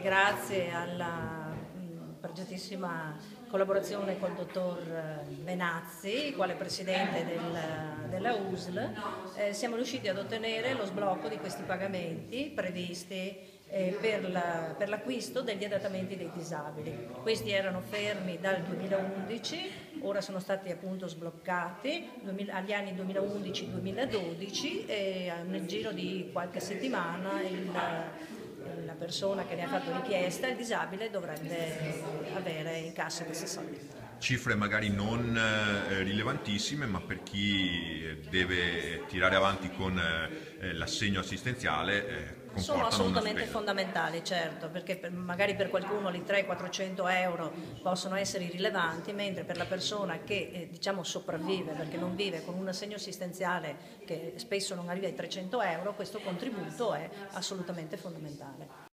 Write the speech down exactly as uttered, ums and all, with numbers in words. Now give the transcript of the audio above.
grazie alla mh, progettissima collaborazione col dottor Benazzi, quale presidente del, della U S L, eh, siamo riusciti ad ottenere lo sblocco di questi pagamenti previsti eh, per l'acquisto degli adattamenti dei disabili. Questi erano fermi dal duemilaundici, ora sono stati appunto sbloccati agli anni duemilaundici duemiladodici e nel giro di qualche settimana il, la persona che ne ha fatto richiesta, il disabile, dovrebbe avere in cassa questi soldi. Cifre magari non eh, rilevantissime, ma per chi deve tirare avanti con eh, l'assegno assistenziale eh, sono assolutamente una fondamentali, certo, perché per, magari per qualcuno i trecento quattrocento euro possono essere irrilevanti, mentre per la persona che eh, diciamo sopravvive, perché non vive con un assegno assistenziale che spesso non arriva ai trecento euro, questo contributo è assolutamente fondamentale.